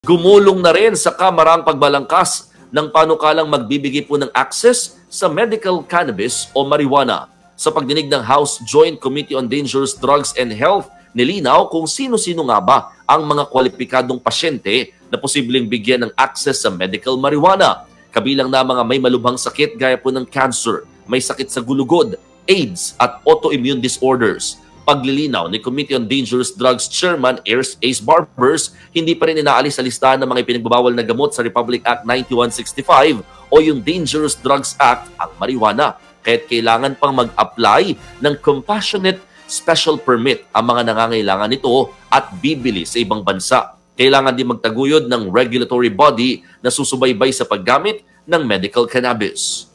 Gumulong na rin sa Kamara ang pagbalangkas ng panukalang magbibigay po ng access sa medical cannabis o marijuana. Sa pagdinig ng House Joint Committee on Dangerous Drugs and Health, nilinaw kung sino-sino nga ba ang mga kwalipikadong pasyente na posibleng bigyan ng access sa medical marijuana. Kabilang na mga may malubhang sakit gaya po ng cancer, may sakit sa gulugod, AIDS at autoimmune disorders. Paglilinaw ni Committee on Dangerous Drugs Chairman Ace Barbers, hindi pa rin inaalis sa listahan ng mga ipinagbabawal na gamot sa Republic Act 9165 o yung Dangerous Drugs Act ang marijuana. Kaya't kailangan pang mag-apply ng Compassionate Special Permit ang mga nangangailangan nito at bibili sa ibang bansa. Kailangan din magtaguyod ng regulatory body na susubaybay sa paggamit ng medical cannabis.